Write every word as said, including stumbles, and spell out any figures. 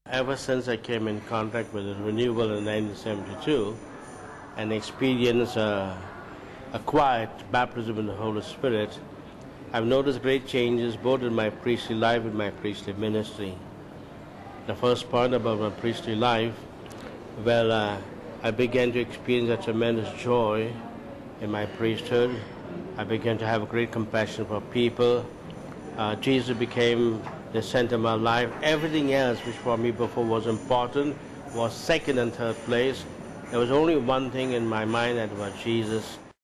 Ever since I came in contact with the renewal in nineteen seventy-two and experienced uh, a quiet baptism in the Holy Spirit, I've noticed great changes both in my priestly life and my priestly ministry. The first point about my priestly life, well, uh, I began to experience a tremendous joy in my priesthood. I began to have a great compassion for people. Uh, Jesus became the center of my life. Everything else which for me before was important was second and third place. There was only one thing in my mind, that was Jesus.